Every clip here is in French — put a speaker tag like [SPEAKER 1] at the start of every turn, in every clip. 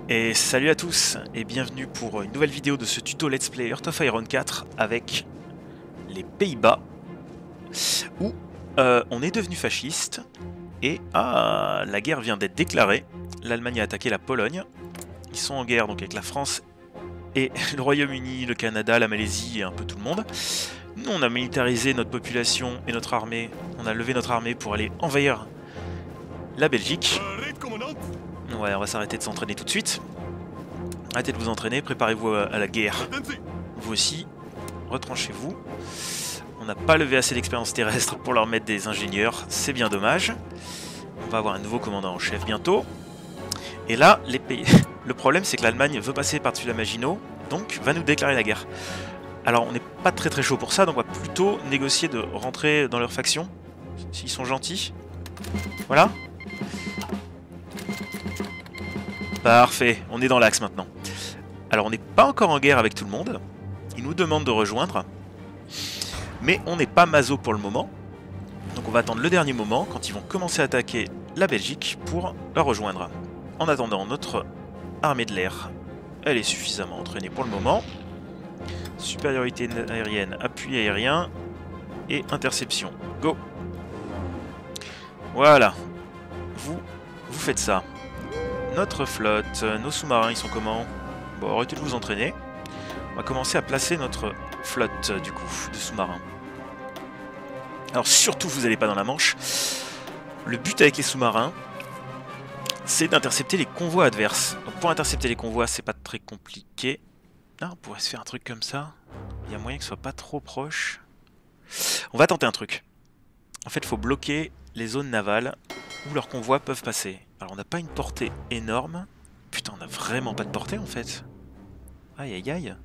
[SPEAKER 1] Et salut à tous et bienvenue pour une nouvelle vidéo de ce tuto Let's Play Heart of Iron 4 avec les Pays-Bas où on est devenu fasciste et la guerre vient d'être déclarée. L'Allemagne a attaqué la Pologne. Ils sont en guerre donc avec la France et le Royaume-Uni, le Canada, la Malaisie et un peu tout le monde. Nous on a militarisé notre population et notre armée. On a levé notre armée pour aller envahir la Belgique. Ouais, on va s'arrêter de s'entraîner tout de suite. Arrêtez de vous entraîner, préparez-vous à la guerre. Vous aussi, retranchez-vous. On n'a pas levé assez d'expérience terrestre pour leur mettre des ingénieurs, c'est bien dommage. On va avoir un nouveau commandant en chef bientôt. Et là, les pays... le problème c'est que l'Allemagne veut passer par-dessus la Maginot, donc va nous déclarer la guerre. Alors on n'est pas très chaud pour ça, donc on va plutôt négocier de rentrer dans leur faction, s'ils sont gentils. Voilà. Parfait, on est dans l'axe maintenant. Alors on n'est pas encore en guerre avec tout le monde, ils nous demandent de rejoindre, mais on n'est pas maso pour le moment, donc on va attendre le dernier moment quand ils vont commencer à attaquer la Belgique pour la rejoindre. En attendant, notre armée de l'air, elle est suffisamment entraînée pour le moment. Supériorité aérienne, appui aérien et interception. Go! Voilà, vous faites ça. Notre flotte, nos sous-marins, ils sont comment? Bon, arrêtez de vous entraîner. On va commencer à placer notre flotte, du coup, de sous-marins. Alors, surtout, vous n'allez pas dans la Manche. Le but avec les sous-marins, c'est d'intercepter les convois adverses. Donc, pour intercepter les convois, c'est pas très compliqué. Ah, on pourrait se faire un truc comme ça. Il y a moyen que ce soit pas trop proche. On va tenter un truc. En fait, il faut bloquer les zones navales où leurs convois peuvent passer. Alors on n'a pas une portée énorme. Putain, on n'a vraiment pas de portée en fait. Aïe aïe aïe.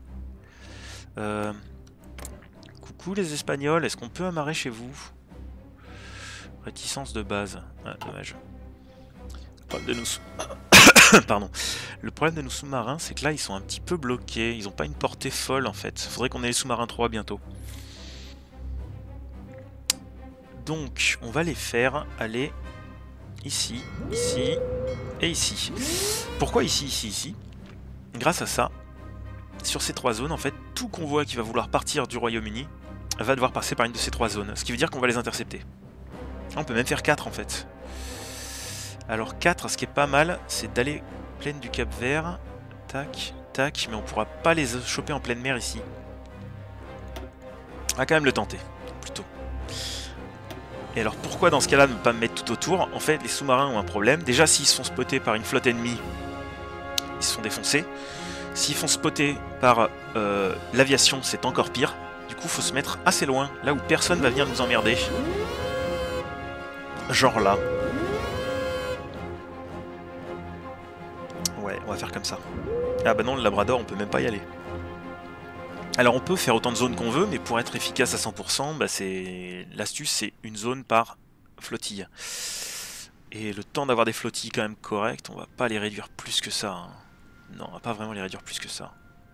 [SPEAKER 1] Coucou les Espagnols, est-ce qu'on peut amarrer chez vous? Réticence de base. Ah, dommage. Le problème de nos pardon. Le problème de nos sous-marins, c'est que là ils sont un petit peu bloqués. Ils n'ont pas une portée folle en fait. Faudrait qu'on ait les sous-marins 3 bientôt. Donc on va les faire aller ici, ici et ici. Pourquoi ici, ici, ici? Grâce à ça, sur ces trois zones, en fait, tout convoi qui va vouloir partir du Royaume-Uni va devoir passer par une de ces trois zones. Ce qui veut dire qu'on va les intercepter. On peut même faire 4 en fait. Alors 4, ce qui est pas mal, c'est d'aller plaine du Cap Vert. Tac, tac, mais on pourra pas les choper en pleine mer ici. On va quand même le tenter, plutôt. Et alors pourquoi dans ce cas-là ne pas me mettre tout autour? En fait, les sous-marins ont un problème. Déjà, s'ils se font spotter par une flotte ennemie, ils se font défoncer. S'ils font spotter par l'aviation, c'est encore pire. Du coup, il faut se mettre assez loin, là où personne va venir nous emmerder. Genre là. Ouais, on va faire comme ça. Ah bah non, le Labrador, on peut même pas y aller. Alors on peut faire autant de zones qu'on veut, mais pour être efficace à 100%, bah l'astuce c'est une zone par flottille. Et le temps d'avoir des flottilles quand même correctes, on va pas les réduire plus que ça. Hein. Non, on va pas vraiment les réduire plus que ça.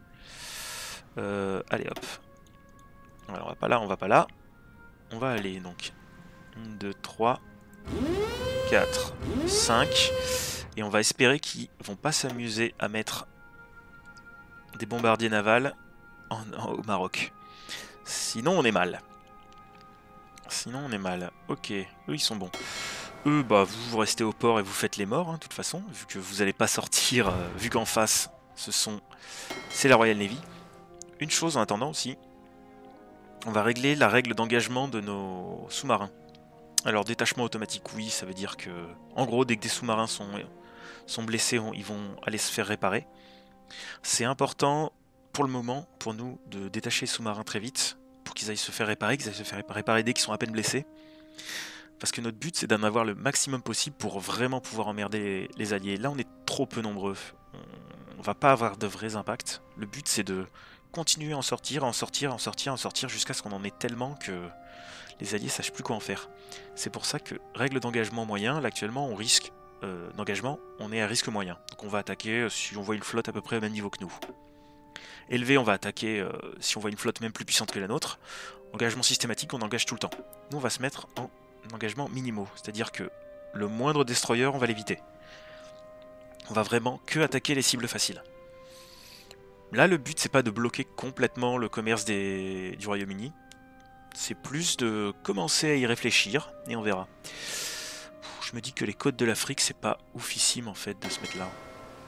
[SPEAKER 1] Allez hop. Alors, on va pas là, on va pas là. On va aller donc 1, 2, 3, 4, 5. Et on va espérer qu'ils vont pas s'amuser à mettre des bombardiers navals au Maroc. Sinon on est mal. Sinon on est mal. Ok, eux ils sont bons. Eux, bah vous restez au port et vous faites les morts, hein, de toute façon, vu que vous n'allez pas sortir, vu qu'en face, c'est la Royal Navy. Une chose en attendant aussi, on va régler la règle d'engagement de nos sous-marins. Alors détachement automatique, oui, ça veut dire que, en gros, dès que des sous-marins sont blessés, ils vont aller se faire réparer. C'est important pour le moment, pour nous, de détacher les sous-marins très vite, pour qu'ils aillent se faire réparer, dès qu'ils sont à peine blessés. Parce que notre but, c'est d'en avoir le maximum possible pour vraiment pouvoir emmerder les alliés. Là, on est trop peu nombreux. On va pas avoir de vrais impacts. Le but, c'est de continuer à en sortir, jusqu'à ce qu'on en ait tellement que les alliés sachent plus quoi en faire. C'est pour ça que, règle d'engagement moyen, là, actuellement, on risque d'engagement, on est à risque moyen. Donc on va attaquer si on voit une flotte à peu près au même niveau que nous. Élevé, on va attaquer si on voit une flotte même plus puissante que la nôtre. Engagement systématique, on engage tout le temps. Nous, on va se mettre en engagement minimaux, c'est-à-dire que le moindre destroyer, on va l'éviter. On va vraiment que attaquer les cibles faciles. Là, le but, c'est pas de bloquer complètement le commerce du Royaume-Uni. C'est plus de commencer à y réfléchir, et on verra. Je me dis que les côtes de l'Afrique, c'est pas oufissime, en fait, de se mettre là.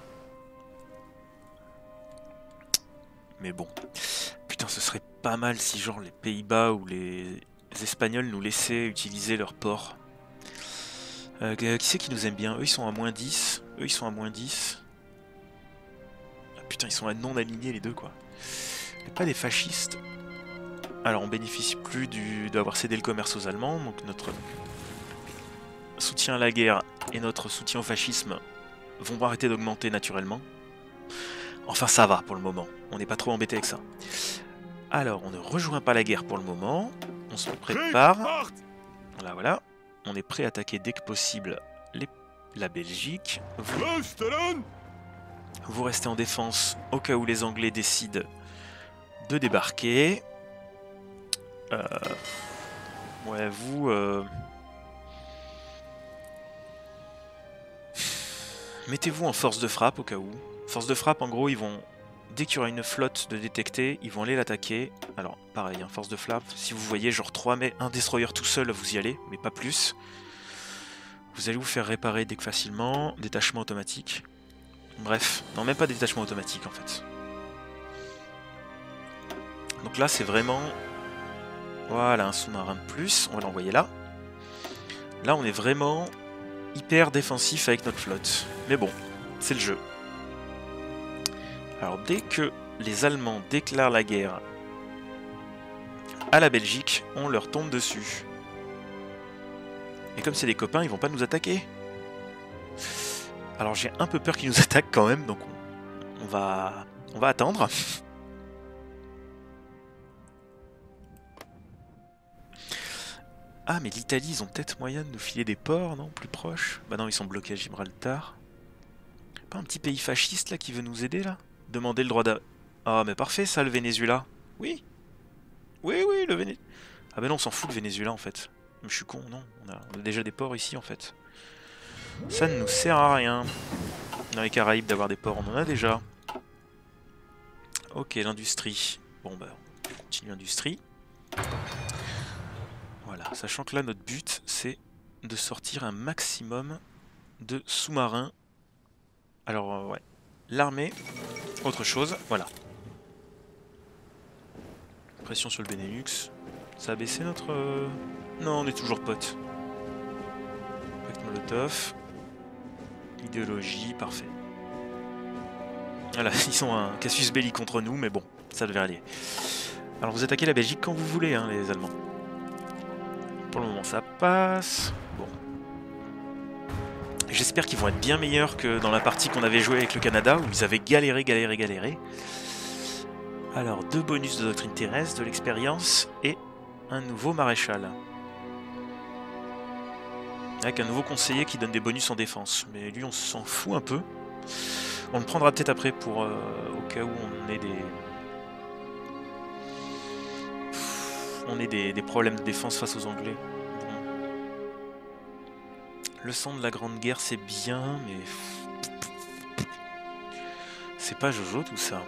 [SPEAKER 1] Mais bon. Putain, ce serait pas mal si, genre, les Pays-Bas ou les Espagnols nous laissaient utiliser leur port. Qui c'est qui nous aime bien? Eux, ils sont à moins 10. Eux, ils sont à moins 10. Ah, putain, ils sont à non alignés, les deux, quoi. Mais pas des fascistes. Alors, on bénéficie plus d'avoir cédé le commerce aux Allemands, donc notre soutien à la guerre et notre soutien au fascisme vont arrêter d'augmenter naturellement. Enfin, ça va pour le moment. On n'est pas trop embêté avec ça. Alors, on ne rejoint pas la guerre pour le moment. On se prépare. Là, voilà. On est prêt à attaquer dès que possible la Belgique. Vous restez en défense au cas où les Anglais décident de débarquer. Ouais, vous... Mettez-vous en force de frappe au cas où. Force de frappe, en gros, ils vont... Dès qu'il y aura une flotte de détectés, ils vont aller l'attaquer. Alors, pareil, hein, force de frappe. Si vous voyez genre 3 mais un destroyer tout seul, vous y allez, mais pas plus. Vous allez vous faire réparer dès que facilement. Détachement automatique. Bref, non, même pas de détachement automatique, en fait. Donc là, c'est vraiment... Voilà, un sous-marin de plus. On va l'envoyer là. Là, on est vraiment hyper défensif avec notre flotte. Mais bon, c'est le jeu. Alors, dès que les Allemands déclarent la guerre à la Belgique, on leur tombe dessus. Et comme c'est des copains, ils vont pas nous attaquer. Alors, j'ai un peu peur qu'ils nous attaquent quand même, donc on va attendre. Ah, mais l'Italie, ils ont peut-être moyen de nous filer des ports, non? Plus proches? Bah non, ils sont bloqués à Gibraltar. Pas un petit pays fasciste, là, qui veut nous aider, là? Demander le droit d'a... Ah, mais parfait, ça, le Venezuela. Oui. Oui, oui, le Venezuela. Ah bah non, on s'en fout, le Venezuela, en fait. Mais je suis con, non. On a déjà des ports ici, en fait. Ça ne nous sert à rien. Dans les Caraïbes, d'avoir des ports, on en a déjà. Ok, l'industrie. Bon, bah, on continue l'industrie. Voilà, sachant que là, notre but, c'est de sortir un maximum de sous-marins. Alors, ouais. L'armée, autre chose, voilà. Pression sur le Benelux. Ça a baissé notre... Non, on est toujours potes. Pacte Molotov. Idéologie, parfait. Voilà, ils ont un casus belli contre nous, mais bon, ça devrait aller. Alors vous attaquez la Belgique quand vous voulez, hein, les Allemands. Pour le moment, ça passe. Bon. J'espère qu'ils vont être bien meilleurs que dans la partie qu'on avait jouée avec le Canada, où ils avaient galéré. Alors, 2 bonus de doctrine terrestre, de l'expérience, et un nouveau maréchal. Avec un nouveau conseiller qui donne des bonus en défense. Mais lui, on s'en fout un peu. On le prendra peut-être après pour au cas où on ait des... On ait des problèmes de défense face aux Anglais. Bon. Le sang de la Grande Guerre, c'est bien, mais... C'est pas Jojo tout ça.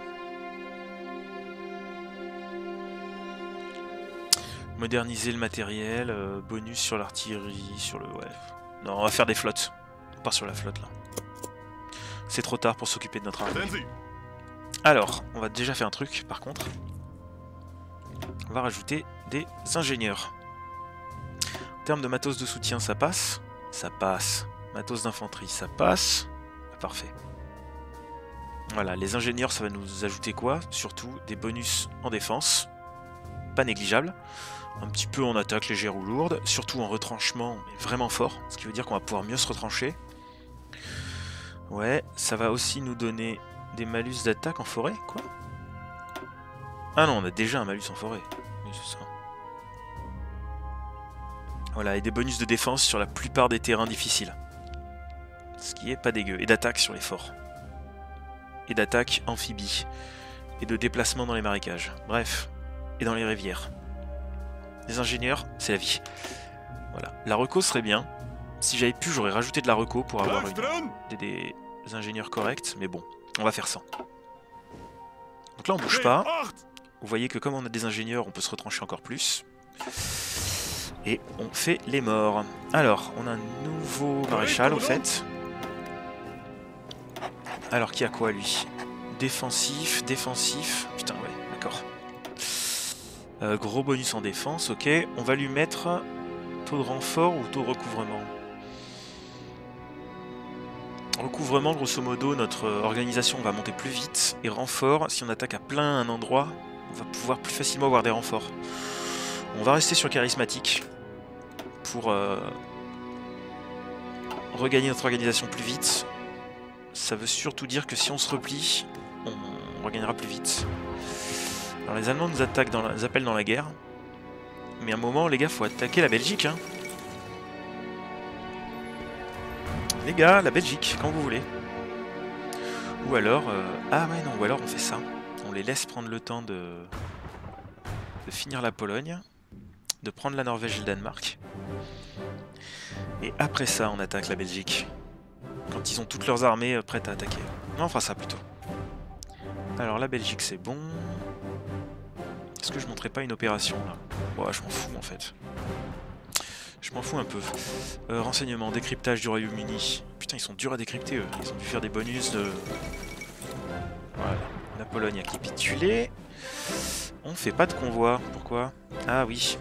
[SPEAKER 1] Moderniser le matériel, bonus sur l'artillerie, sur le... Ouais. Non, on va faire des flottes. On part sur la flotte là. C'est trop tard pour s'occuper de notre armée. Alors, on va déjà faire un truc par contre. On va rajouter des ingénieurs. En termes de matos de soutien, ça passe. Ça passe. Matos d'infanterie, ça passe. Parfait. Voilà, les ingénieurs, ça va nous ajouter quoi? Surtout des bonus en défense. Pas négligeables. Un petit peu en attaque légère ou lourde. Surtout en retranchement, mais vraiment fort. Ce qui veut dire qu'on va pouvoir mieux se retrancher. Ouais, ça va aussi nous donner des malus d'attaque en forêt, quoi. Ah non, on a déjà un malus en forêt. Oui, c'est ça. Voilà, et des bonus de défense sur la plupart des terrains difficiles. Ce qui est pas dégueu. Et d'attaque sur les forts. Et d'attaque amphibie. Et de déplacement dans les marécages. Bref. Et dans les rivières. Les ingénieurs, c'est la vie. Voilà. La reco serait bien. Si j'avais pu, j'aurais rajouté de la reco pour avoir ingénieurs corrects, mais bon, on va faire sans. Donc là on bouge pas. Vous voyez que comme on a des ingénieurs, on peut se retrancher encore plus. Et on fait les morts. Alors, on a un nouveau maréchal au fait. Alors qui a quoi lui? Défensif, défensif. Putain ouais, d'accord. Gros bonus en défense, ok. On va lui mettre taux de renfort ou taux de recouvrement. Recouvrement, grosso modo, notre organisation va monter plus vite. Et renfort, si on attaque à plein un endroit, on va pouvoir plus facilement avoir des renforts. On va rester sur charismatique pour regagner notre organisation plus vite. Ça veut surtout dire que si on se replie, on regagnera plus vite. Alors les Allemands nous attaquent nous appellent dans la guerre. Mais à un moment, les gars, faut attaquer la Belgique. Hein. Les gars, la Belgique, quand vous voulez. Ou alors... Ah ouais, non, ou alors on fait ça. On les laisse prendre le temps de finir la Pologne, de prendre la Norvège et le Danemark. Et après ça, on attaque la Belgique. Quand ils ont toutes leurs armées prêtes à attaquer. Non, on fera ça plutôt. Alors la Belgique, c'est bon. Est-ce que je montrerai pas une opération là? Ouais, je m'en fous en fait. Je m'en fous un peu. Renseignement, décryptage du Royaume-Uni. Putain, ils sont durs à décrypter eux. Ils ont dû faire des bonus de... Voilà. La Pologne a capitulé. On fait pas de convoi. Pourquoi? Ah oui.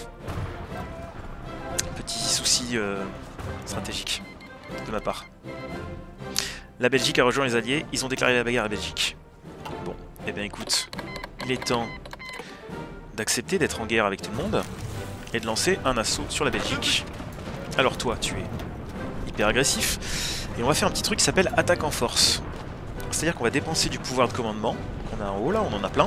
[SPEAKER 1] Petit souci stratégique de ma part. La Belgique a rejoint les Alliés. Ils ont déclaré la bagarre à la Belgique. Bon, eh bien écoute, il est temps d'accepter d'être en guerre avec tout le monde et de lancer un assaut sur la Belgique. Alors toi, tu es hyper agressif. Et on va faire un petit truc qui s'appelle attaque en force. C'est-à-dire qu'on va dépenser du pouvoir de commandement qu'on a en haut, là, on en a plein,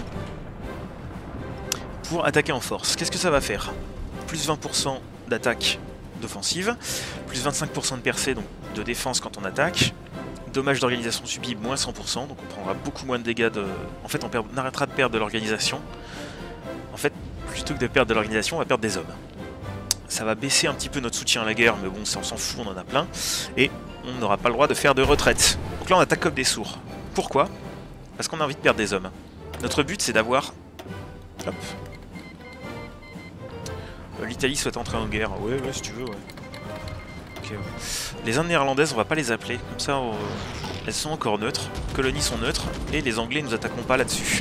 [SPEAKER 1] pour attaquer en force. Qu'est-ce que ça va faire? Plus 20% d'attaque d'offensive, plus 25% de percée, donc de défense quand on attaque, dommage d'organisation subi, moins 100%, donc on prendra beaucoup moins de dégâts de... En fait, on arrêtera de perdre de l'organisation. En fait, plutôt que de perdre de l'organisation, on va perdre des hommes. Ça va baisser un petit peu notre soutien à la guerre, mais bon, ça on s'en fout, on en a plein. Et on n'aura pas le droit de faire de retraite. Donc là, on attaque comme des sourds. Pourquoi? Parce qu'on a envie de perdre des hommes. Notre but, c'est d'avoir... Hop. L'Italie souhaite entrer en guerre. Ouais, si tu veux, ouais. Ok, ouais. Les Indes néerlandaises, on va pas les appeler. Comme ça, elles sont encore neutres. Les colonies sont neutres. Et les Anglais ne nous attaqueront pas là-dessus.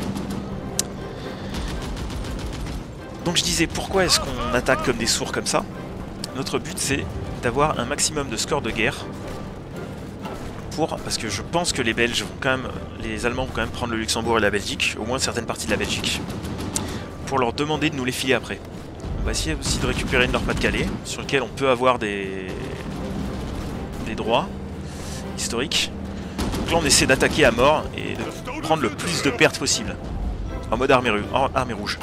[SPEAKER 1] Donc je disais, pourquoi est-ce qu'on attaque comme des sourds comme ça? Notre but, c'est d'avoir un maximum de score de guerre. Parce que je pense que les Belges vont quand même... Les Allemands vont quand même prendre le Luxembourg et la Belgique. Au moins certaines parties de la Belgique. Pour leur demander de nous les filer après. On va essayer aussi de récupérer le Nord-Pas-de-Calais, sur lequel on peut avoir des droits historiques. Donc là on essaie d'attaquer à mort et de prendre le plus de pertes possible. En mode armée rouge.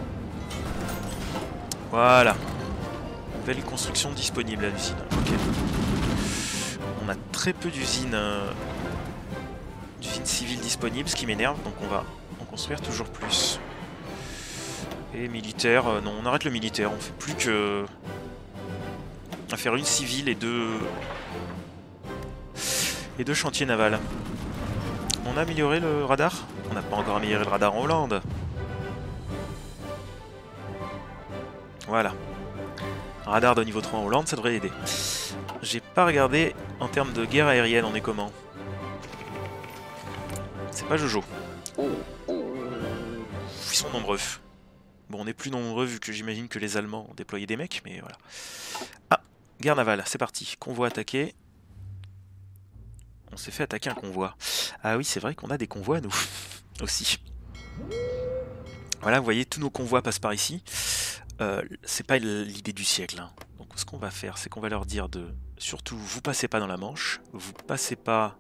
[SPEAKER 1] Voilà. Nouvelle construction disponible à l'usine. Ok. On a très peu d'usines civiles disponibles, ce qui m'énerve, donc on va en construire toujours plus. Et militaire, non, on arrête le militaire, on fait plus que... à faire une civile et deux chantiers navals. On a amélioré le radar? On n'a pas encore amélioré le radar en Hollande. Voilà. Radar de niveau 3 en Hollande, ça devrait aider. J'ai pas regardé en termes de guerre aérienne, on est comment? C'est pas Jojo. Ils sont nombreux. Bon, on est plus nombreux vu que j'imagine que les Allemands ont déployé des mecs, mais voilà. Ah, guerre navale, c'est parti. Convoi attaqué. On s'est fait attaquer un convoi. Ah oui, c'est vrai qu'on a des convois, nous, aussi. Voilà, vous voyez, tous nos convois passent par ici. C'est pas l'idée du siècle. Hein. Donc ce qu'on va faire, c'est qu'on va leur dire de... Surtout, vous passez pas dans la Manche, vous passez pas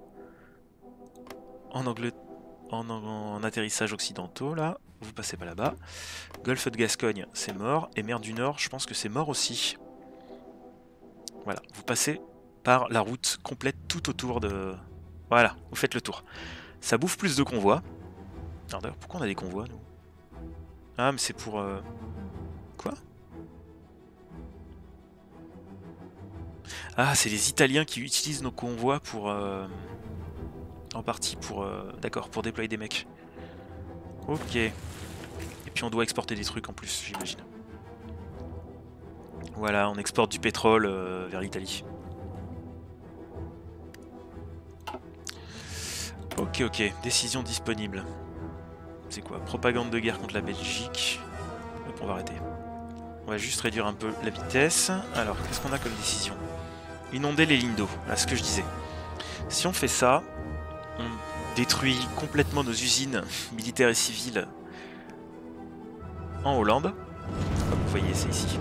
[SPEAKER 1] en atterrissage occidentaux, là. Vous passez pas là-bas. Golfe de Gascogne, c'est mort. Et mer du Nord, je pense que c'est mort aussi. Voilà, vous passez par la route complète tout autour de... Voilà, vous faites le tour. Ça bouffe plus de convois. Alors d'ailleurs, pourquoi on a des convois, nous? Ah, mais c'est pour... Quoi? Ah, c'est les Italiens qui utilisent nos convois pour en partie pour... D'accord, pour déployer des mecs. Ok. Et puis on doit exporter des trucs en plus, j'imagine. Voilà, on exporte du pétrole vers l'Italie. Ok, ok. Décision disponible. C'est quoi? Propagande de guerre contre la Belgique. Hop, on va arrêter. On va juste réduire un peu la vitesse. Alors, qu'est-ce qu'on a comme décision? Inonder les lignes d'eau. Voilà ce que je disais. Si on fait ça, on détruit complètement nos usines militaires et civiles en Hollande. Comme vous voyez, c'est ici.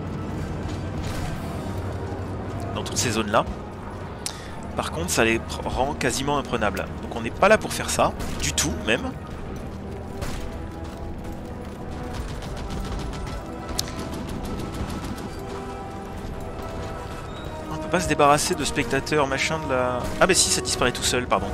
[SPEAKER 1] Dans toutes ces zones-là. Par contre, ça les rend quasiment imprenables. Donc on n'est pas là pour faire ça, du tout même. On peut pas se débarrasser de spectateurs, machin de la... Ah bah si, ça disparaît tout seul, pardon.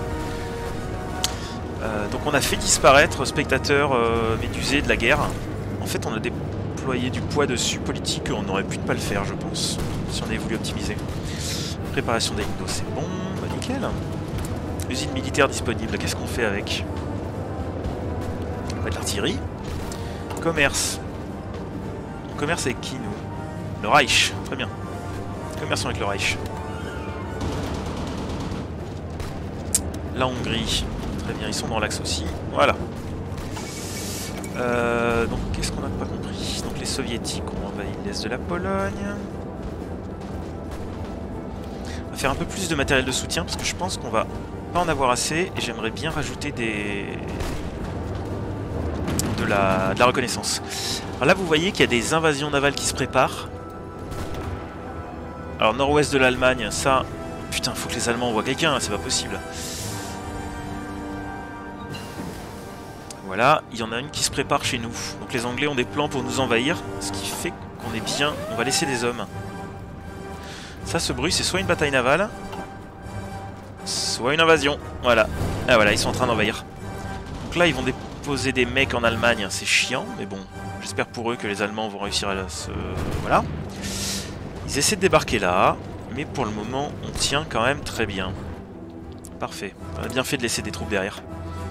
[SPEAKER 1] Donc on a fait disparaître spectateurs médusés de la guerre. En fait, on a déployé du poids dessus politique, on aurait pu ne pas le faire, je pense, si on avait voulu optimiser. Préparation des lignes d'eau, c'est bon, bah nickel. Usine militaire disponible, qu'est-ce qu'on fait avec? On va de l'artillerie. Commerce. On commerce avec qui, nous? Le Reich, très bien. Commerçons avec le Reich. La Hongrie, très bien, ils sont dans l'axe aussi. Voilà. Donc, qu'est-ce qu'on n'a pas compris? Donc, les soviétiques ont envahi l'est de la Pologne. On va faire un peu plus de matériel de soutien parce que je pense qu'on va pas en avoir assez et j'aimerais bien rajouter de la reconnaissance. Alors là, vous voyez qu'il y a des invasions navales qui se préparent. Alors, nord-ouest de l'Allemagne, ça... Putain, faut que les Allemands envoient quelqu'un, c'est pas possible. Voilà, il y en a une qui se prépare chez nous. Donc les Anglais ont des plans pour nous envahir, ce qui fait qu'on est bien... On va laisser des hommes. Ça, ce bruit, c'est soit une bataille navale, soit une invasion. Voilà. Ah voilà, ils sont en train d'envahir. Donc là, ils vont déposer des mecs en Allemagne, c'est chiant, mais bon, j'espère pour eux que les Allemands vont réussir à se... Voilà. Ils essaient de débarquer là, mais pour le moment, on tient quand même très bien. Parfait. On a bien fait de laisser des troupes derrière.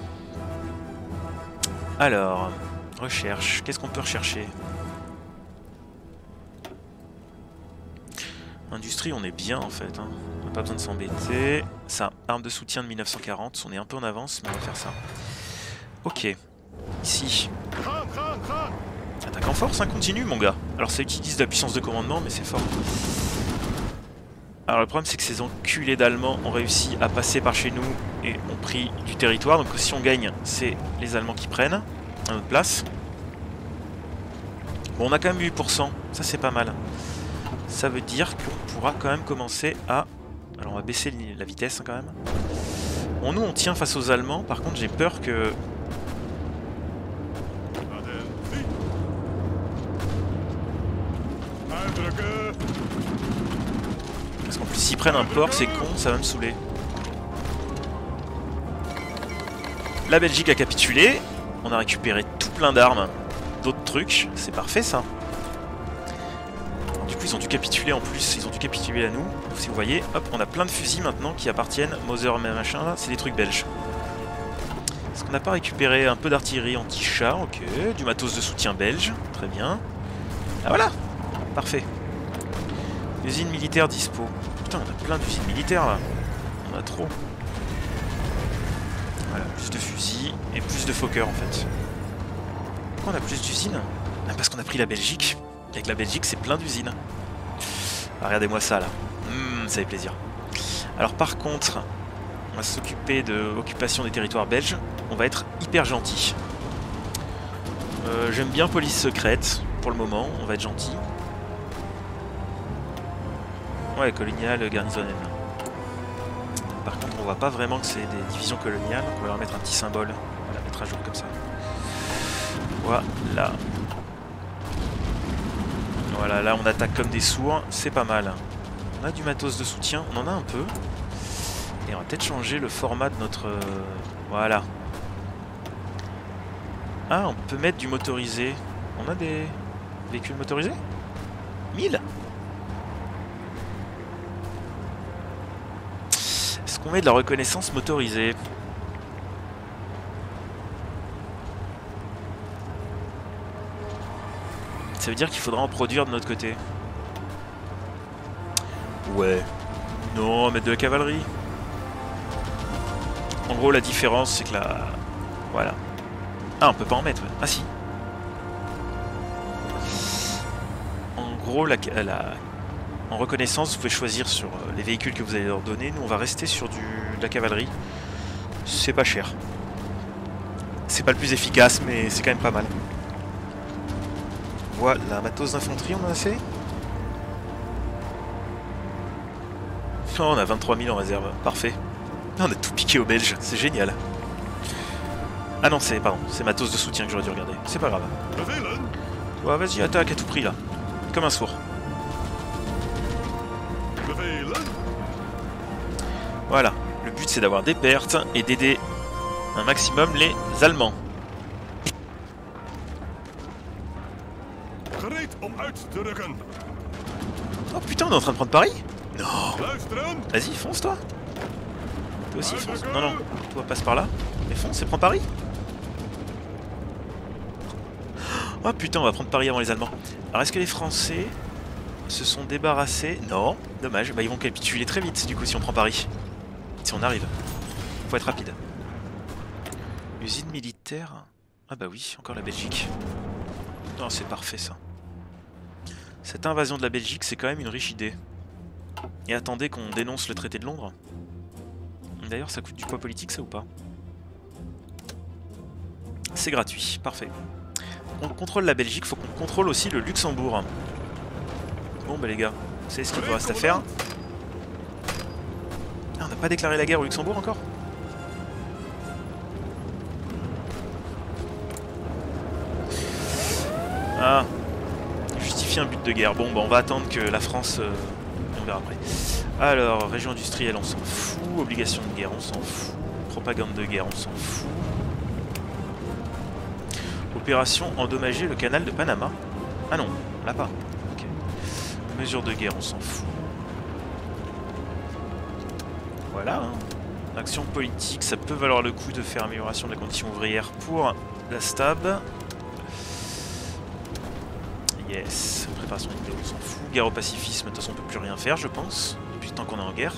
[SPEAKER 1] Alors, recherche. Qu'est-ce qu'on peut rechercher? Industrie, on est bien en fait. Hein. On n'a pas besoin de s'embêter. Ça, arme de soutien de 1940. On est un peu en avance, mais on va faire ça. Ok. Ici. Attaque en force, hein, continue mon gars. Alors ça utilise de la puissance de commandement, mais c'est fort. Alors le problème c'est que ces enculés d'Allemands ont réussi à passer par chez nous et ont pris du territoire. Donc si on gagne, c'est les Allemands qui prennent à notre place. Bon, on a quand même 8%, ça c'est pas mal. Ça veut dire qu'on pourra quand même commencer à... Alors on va baisser la vitesse hein, quand même. Bon, nous on tient face aux Allemands, par contre j'ai peur que... Parce qu'en plus s'ils prennent un port, c'est con, ça va me saouler. La Belgique a capitulé, on a récupéré tout plein d'armes, d'autres trucs, c'est parfait ça. Du coup ils ont dû capituler en plus, ils ont dû capituler à nous. Si vous voyez, hop, on a plein de fusils maintenant qui appartiennent, Moser machin là, c'est des trucs belges. Est-ce qu'on n'a pas récupéré un peu d'artillerie anti-char? Ok, du matos de soutien belge, très bien. Ah voilà, parfait. Usine militaire dispo. Putain, on a plein d'usines militaires là. On a trop. Voilà, plus de fusils et plus de Fokker en fait. Pourquoi on a plus d'usines? Parce qu'on a pris la Belgique. Avec la Belgique, c'est plein d'usines. Ah, regardez-moi ça là. Ça fait plaisir. Alors par contre, on va s'occuper de l'occupation des territoires belges. On va être hyper gentil. J'aime bien police secrète pour le moment. On va être gentil. Ouais, colonial, garnisonnaire. Par contre, on voit pas vraiment que c'est des divisions coloniales. On va leur mettre un petit symbole. On va la mettre à jour comme ça. Voilà. Voilà, là on attaque comme des sourds. C'est pas mal. On a du matos de soutien. On en a un peu. Et on va peut-être changer le format de notre... Voilà. Ah, on peut mettre du motorisé. On a des véhicules motorisés? 1000? Est-ce Est-ce qu'on met de la reconnaissance motorisée? Ça veut dire qu'il faudra en produire de notre côté. Ouais. Non, mettre de la cavalerie. En gros, la différence, c'est que la... Voilà. Ah, on peut pas en mettre, ouais. Ah si. En gros, en reconnaissance, vous pouvez choisir sur les véhicules que vous allez leur donner. Nous, on va rester sur de la cavalerie. C'est pas cher. C'est pas le plus efficace, mais c'est quand même pas mal. Voilà, matos d'infanterie, on en a assez? Oh, on a 23 000 en réserve, parfait. On a tout piqué aux Belges, c'est génial. Ah non, c'est matos de soutien que j'aurais dû regarder. C'est pas grave. Ouais, vas-y, attaque à tout prix là. Comme un sourd. Voilà, le but c'est d'avoir des pertes et d'aider un maximum les Allemands. Oh putain, on est en train de prendre Paris? Non. Vas-y, fonce toi. Toi aussi fonce. Non, non, toi passe par là. Mais fonce et prends Paris. Oh putain, on va prendre Paris avant les Allemands. Alors est-ce que les Français se sont débarrassés? Non, dommage. Bah ils vont capituler très vite du coup si on prend Paris. Si on arrive. Faut être rapide. Usine militaire. Ah bah oui, encore la Belgique. Non, c'est parfait ça. Cette invasion de la Belgique, c'est quand même une riche idée. Et attendez qu'on dénonce le traité de Londres. D'ailleurs, ça coûte du poids politique, ça ou pas? C'est gratuit, parfait. On contrôle la Belgique, faut qu'on contrôle aussi le Luxembourg. Bon bah les gars, c'est ce qu'il vous reste à faire. Ah, on n'a pas déclaré la guerre au Luxembourg encore? Ah, justifier un but de guerre. Bon bah on va attendre que la France... on verra après. Alors, région industrielle, on s'en fout. Obligation de guerre, on s'en fout. Propagande de guerre, on s'en fout. Opération endommager le canal de Panama. Ah non, on l'a pas. Ok. Mesure de guerre, on s'en fout. Voilà. Hein. Action politique, ça peut valoir le coup de faire amélioration de la condition ouvrière pour la STAB. Yes. Préparation de on s'en fout. Guerre au pacifisme, de toute façon on peut plus rien faire, je pense. Depuis le temps qu'on est en guerre.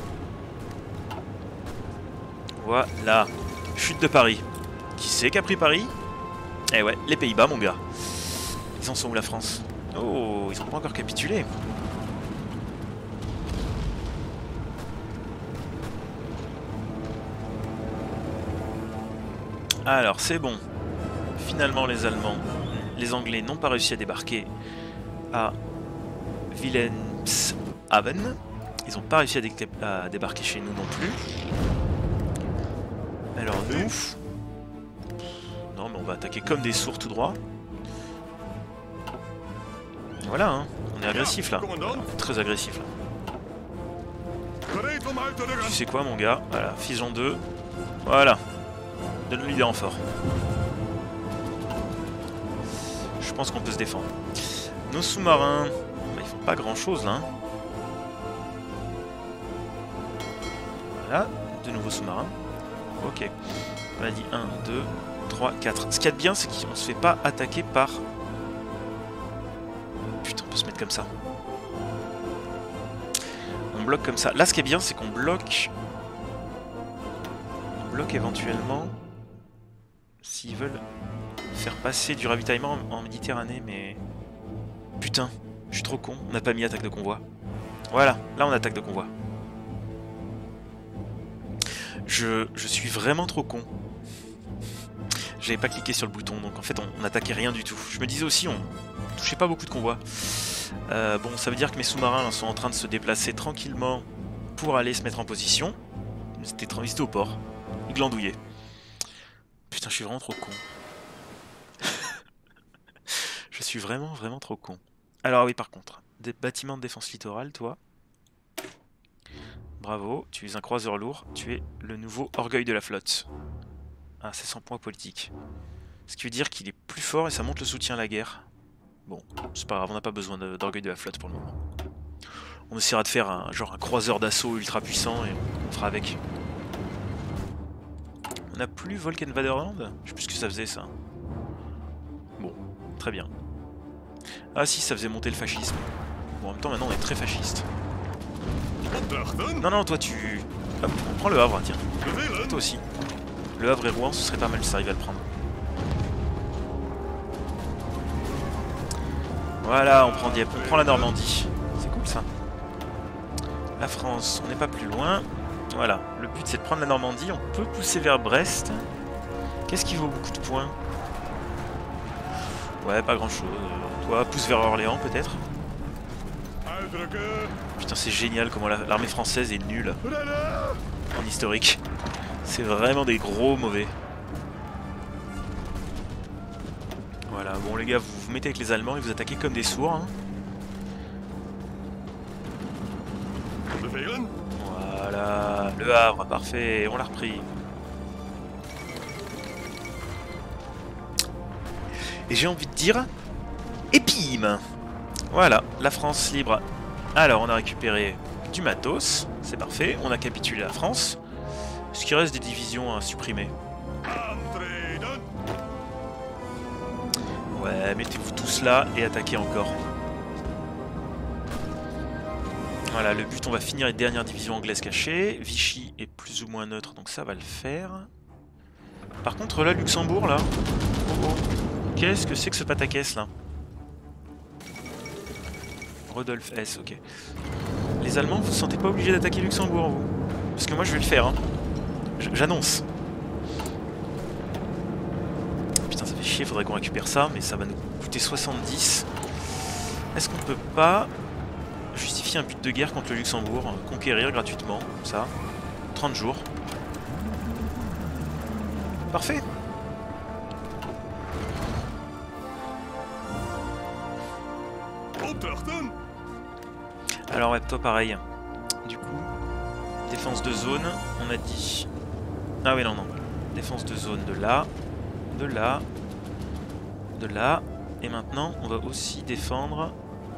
[SPEAKER 1] Voilà. Chute de Paris. Qui c'est qui a pris Paris? Eh ouais, les Pays-Bas, mon gars. Ils en sont où, la France? Oh, ils ont pas encore capitulé. Alors, c'est bon. Finalement, les Allemands, les Anglais n'ont pas réussi à débarquer à Wilhelmshaven. Ils n'ont pas réussi à débarquer chez nous non plus. Alors nous... Non mais on va attaquer comme des sourds tout droit. Voilà, hein. On est agressif là. Alors, très agressif là. Tu sais quoi mon gars? Voilà, Fison 2. Voilà. Donne-lui des renforts. Je pense qu'on peut se défendre. Nos sous-marins... Bah, ils font pas grand chose là. Hein. Voilà, de nouveaux sous-marins. Ok. On a dit 1, 2, 3, 4. Ce qu'il y a de bien, c'est qu'on se fait pas attaquer par... Putain, on peut se mettre comme ça. On bloque comme ça. Là, ce qui est bien, c'est qu'on bloque... On bloque éventuellement... S'ils veulent faire passer du ravitaillement en Méditerranée, mais... Putain, je suis trop con. On n'a pas mis attaque de convoi. Voilà, là on attaque de convoi. Je suis vraiment trop con. J'avais pas cliqué sur le bouton, donc en fait on n'attaquait rien du tout. Je me disais aussi, on touchait pas beaucoup de convois. Bon, ça veut dire que mes sous-marins là, sont en train de se déplacer tranquillement pour aller se mettre en position. Ils étaient au port. Ils glandouillaient. Putain, je suis vraiment trop con. Je suis vraiment trop con. Alors oui, par contre, des bâtiments de défense littorale, toi. Bravo, tu es un croiseur lourd, tu es le nouveau orgueil de la flotte. Ah, c'est 100 points politiques. Ce qui veut dire qu'il est plus fort et ça monte le soutien à la guerre. Bon, c'est pas grave, on n'a pas besoin d'orgueil de la flotte pour le moment. On essaiera de faire un croiseur d'assaut ultra puissant et on fera avec. On n'a plus Volk Vaderland? Je sais plus ce que ça faisait ça. Bon, très bien. Ah si, ça faisait monter le fascisme. Bon, en même temps, maintenant on est très fasciste. Non, non, toi tu... Hop, on prend le Havre, tiens. Toi aussi. Le Havre et Rouen, ce serait pas mal si ça arrive à le prendre. Voilà, on prend Dieppe, on prend la Normandie. C'est cool ça. La France, on n'est pas plus loin. Voilà, le but c'est de prendre la Normandie, on peut pousser vers Brest. Qu'est-ce qui vaut beaucoup de points? Ouais, pas grand chose. Toi, pousse vers Orléans peut-être. Putain, c'est génial comment l'armée française est nulle en historique. C'est vraiment des gros mauvais. Voilà, bon les gars, vous vous mettez avec les Allemands et vous attaquez comme des sourds. Hein. Voilà, le Havre, parfait, on l'a repris. Et j'ai envie de dire... Épime. Voilà, la France libre. Alors, on a récupéré du matos, c'est parfait. On a capitulé la France. Est-ce qu'il reste des divisions à supprimer? Ouais, mettez-vous tous là et attaquez encore. Voilà, le but, on va finir les dernières divisions anglaises cachées. Vichy est plus ou moins neutre, donc ça va le faire. Par contre, là, Luxembourg, là... Oh, oh. Qu'est-ce que c'est que ce pataquès, là? Rodolphe S, ok. Les Allemands, vous vous sentez pas obligés d'attaquer Luxembourg, vous? Parce que moi, je vais le faire, hein. J'annonce. Putain, ça fait chier, faudrait qu'on récupère ça, mais ça va nous coûter 70. Est-ce qu'on peut pas justifier un but de guerre contre le Luxembourg? Conquérir gratuitement, ça. 30 jours. Parfait. Alors ouais, toi pareil. Du coup, défense de zone, on a dit... Ah oui, non, non. Défense de zone de là, de là, de là. Et maintenant, on va aussi défendre...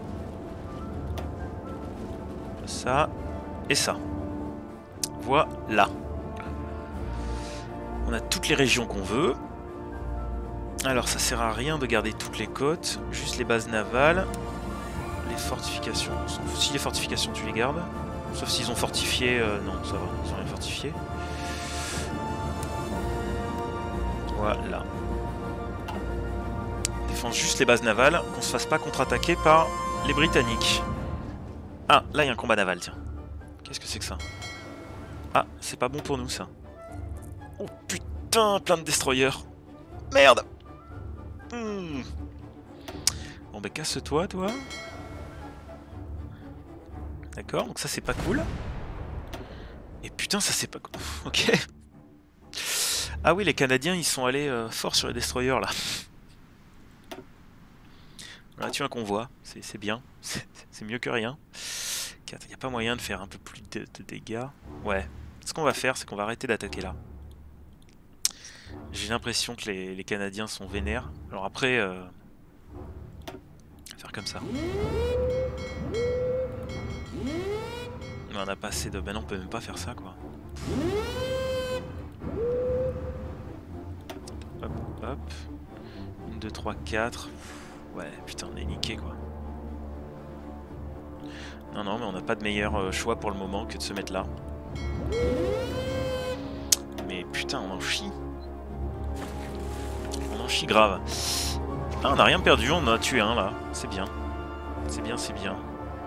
[SPEAKER 1] ça et ça. Voilà. On a toutes les régions qu'on veut. Alors ça sert à rien de garder toutes les côtes, juste les bases navales. Les fortifications, on s'en fout. Si les fortifications tu les gardes, sauf s'ils ont fortifié, non ça va, ils ont rien fortifié. Voilà. On défense juste les bases navales, qu'on se fasse pas contre-attaquer par les Britanniques. Ah, là il y a un combat naval, tiens. Qu'est-ce que c'est que ça? Ah, c'est pas bon pour nous ça. Oh putain, plein de destroyers. Merde. Bon bah casse-toi, toi. D'accord, donc ça c'est pas cool. Et putain, ça c'est pas cool. Ok. Ah oui, les Canadiens ils sont allés fort sur les destroyers là. On a tué un convoi, c'est bien. C'est mieux que rien. Il n'y a pas moyen de faire un peu plus de dégâts. Ouais. Ce qu'on va faire, c'est qu'on va arrêter d'attaquer là. J'ai l'impression que les Canadiens sont vénères. Alors après... faire comme ça. Mais on n'a pas assez de... Ben non, on peut même pas faire ça, quoi. Hop, hop. 1, 2, 3, 4. Ouais, putain, on est niqué, quoi. Non, non, mais on n'a pas de meilleur choix pour le moment que de se mettre là. Mais putain, on en chie. On en chie grave. Ah, on n'a rien perdu, on en a tué un, là. C'est bien. C'est bien, c'est bien.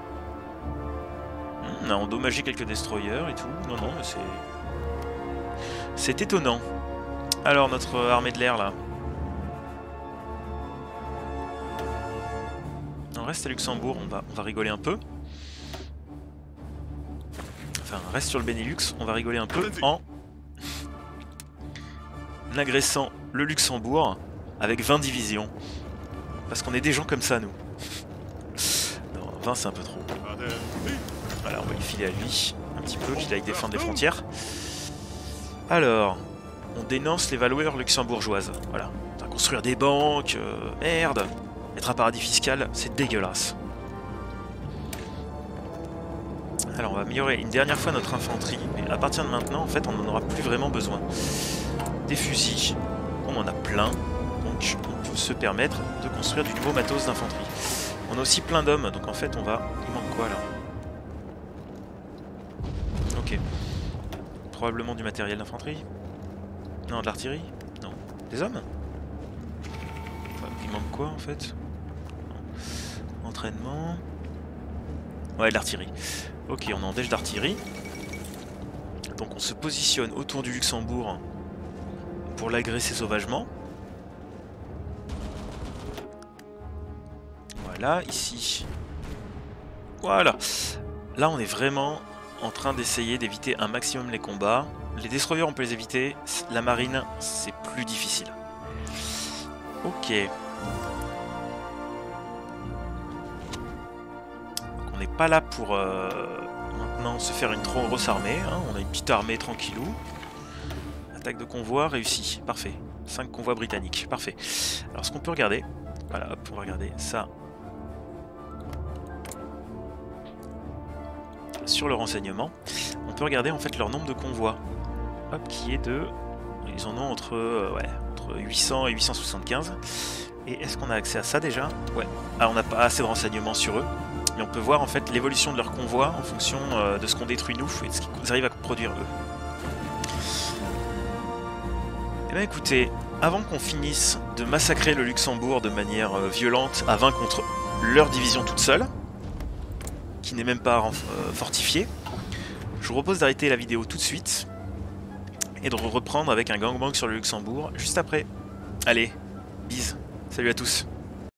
[SPEAKER 1] On a endommagé quelques destroyers et tout. Non, non, mais c'est... c'est étonnant. Alors, notre armée de l'air, là. On reste à Luxembourg, on va rigoler un peu. Enfin, on reste sur le Benelux, on va rigoler un peu en agressant le Luxembourg avec 20 divisions. Parce qu'on est des gens comme ça, nous. Non, 20 c'est un peu trop. Voilà, on va lui filer à lui un petit peu, qu'il aille défendre les frontières. Alors, on dénonce les valeurs luxembourgeoises. Voilà. Construire des banques, merde. Être un paradis fiscal, c'est dégueulasse. Alors on va améliorer une dernière fois notre infanterie, mais à partir de maintenant en fait on n'en aura plus vraiment besoin. Des fusils, on en a plein, donc on peut se permettre de construire du nouveau matos d'infanterie. On a aussi plein d'hommes, donc en fait on va... Il manque quoi là? Ok. Probablement du matériel d'infanterie? Non, de l'artillerie? Non. Des hommes? Enfin, il manque quoi en fait? Non. Entraînement... Ouais, de l'artillerie. Ok, on est en déche d'artillerie. Donc on se positionne autour du Luxembourg pour l'agresser sauvagement. Voilà, ici. Voilà. Là, on est vraiment en train d'essayer d'éviter un maximum les combats. Les destroyers, on peut les éviter. La marine, c'est plus difficile. Ok. Donc, on n'est pas là pour maintenant se faire une trop grosse armée. Hein. On a une petite armée tranquillou. Attaque de convoi réussie. Parfait. 5 convois britanniques. Parfait. Alors, ce qu'on peut regarder... Voilà, hop, on va regarder ça. Sur le renseignement, on peut regarder en fait leur nombre de convois, hop, qui est de... Ils en ont entre 800 et 875. Et est-ce qu'on a accès à ça déjà? Ouais. Ah, on n'a pas assez de renseignements sur eux. Mais on peut voir en fait l'évolution de leurs convois en fonction de ce qu'on détruit nous et de ce qu'ils arrivent à produire eux. Eh bien écoutez, avant qu'on finisse de massacrer le Luxembourg de manière violente à 20 contre leur division toute seule, qui n'est même pas fortifié, je vous propose d'arrêter la vidéo tout de suite et de reprendre avec un gangbang sur le Luxembourg juste après. Allez, bise, salut à tous.